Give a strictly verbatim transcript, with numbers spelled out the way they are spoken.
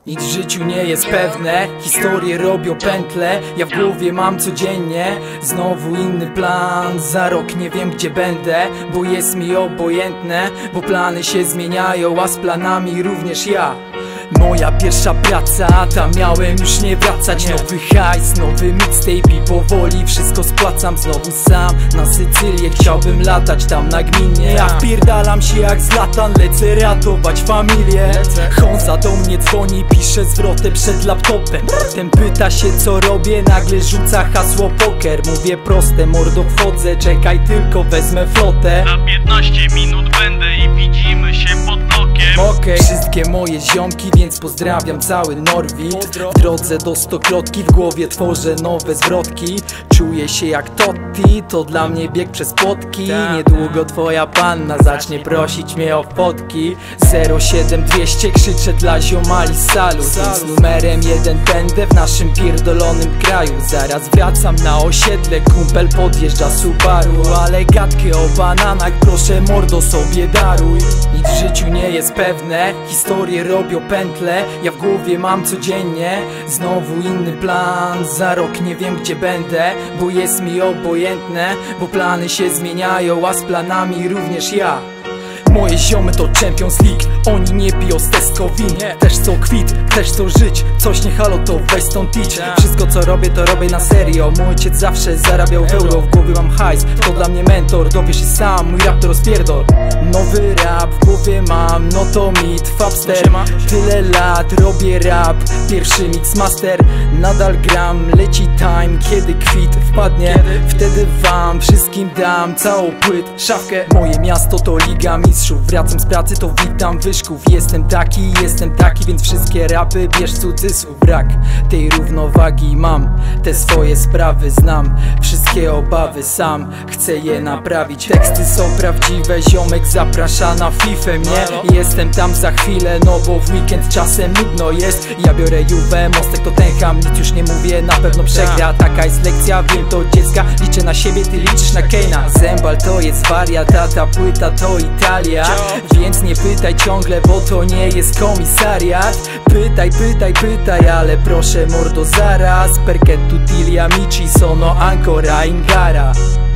Nic w życiu nie jest pewne, historie robią pętle. Ja w głowie mam codziennie znowu inny plan. Za rok nie wiem gdzie będę, bo jest mi obojętne, bo plany się zmieniają, a z planami również ja. Moja pierwsza praca, tam miałem już nie wracać. Nowy hajs, nowy mixtape i powoli wszystko spłacam. Znowu sam na Sycylię, chciałbym latać tam na gminie. Ja wpierdalam się jak Zlatan, lecę ratować familię. Honza do mnie dzwoni, pisze zwrotę przed laptopem. Ten pyta się co robię, nagle rzuca hasło poker. Mówię proste, mordo wchodzę, czekaj tylko wezmę flotę. Za piętnaście minut będę i widzimy się pod blokiem. Okej, okay. Wszystkie moje ziomki, więc pozdrawiam cały Norwid. W drodze do stokrotki, w głowie tworzę nowe zwrotki. Czuję się jak Totti, to dla mnie bieg przez płotki. Niedługo twoja panna zacznie prosić mnie o fotki. Zero siedem dwieście krzyczę dla ziomali salut. Z numerem jeden będę w naszym pierdolonym kraju. Zaraz wracam na osiedle, kumpel podjeżdża Subaru. Ale gadkę o bananach proszę mordo sobie daruj. Nic w życiu nie jest pewne, historie robią pętle. Ja w głowie mam codziennie znowu inny plan. Za rok nie wiem gdzie będę, bo jest mi obojętne, bo plany się zmieniają, a z planami również ja. Moje ziomy to Champions League, oni nie piją z testowin. Też chcą kwit, też chcą żyć, coś nie halo to weź stąd idź. Wszystko co robię to robię na serio, mój ojciec zawsze zarabiał w euro. W głowie mam hajs, to dla mnie mentor, dowiesz się sam, mój rap to rozpierdol. Nowy rap w głowie mam, no to mit, Fabster. Tyle lat robię rap, pierwszy mixmaster. Nadal gram, leci time, kiedy kwit wpadnie. Wtedy wam wszystkim dam całą płyt, szafkę. Moje miasto to Liga Mistrzów. Wracam z pracy to witam wyszków. Jestem taki, jestem taki, więc wszystkie rapy bierz cudzysłów. Brak tej równowagi mam, te swoje sprawy znam. Wszystkie obawy sam, chcę je naprawić. Teksty są prawdziwe, ziomek zaprasza na fifę mnie. Jestem tam za chwilę, no bo w weekend czasem nudno jest. Ja biorę Juwę, mostek to Tenham, nic już nie mówię, na pewno przegra. Taka jest lekcja, wiem to od dziecka. Liczę na siebie, ty liczysz na Keina. Zembal to jest wariat, a ta płyta to Italia. Więc nie pytaj ciągle, bo to nie jest komisariat. Pytaj, pytaj, pytaj, ale proszę mordo zaraz. Perché tutti gli amici sono ancora in gara.